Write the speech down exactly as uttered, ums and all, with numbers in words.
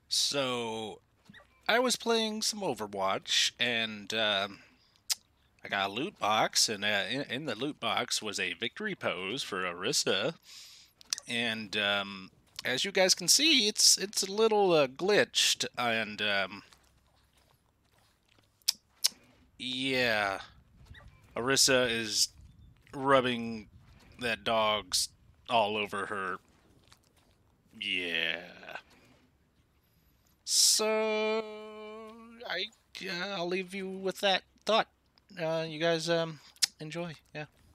So I was playing some Overwatch, and um, I got a loot box, and uh, in, in the loot box was a victory pose for Orisa. And um, as you guys can see, it's it's a little uh, glitched, and um, yeah, Orisa is rubbing that dog's all over her. Yeah. So I uh, I'll leave you with that thought. Uh, you guys um enjoy. Yeah.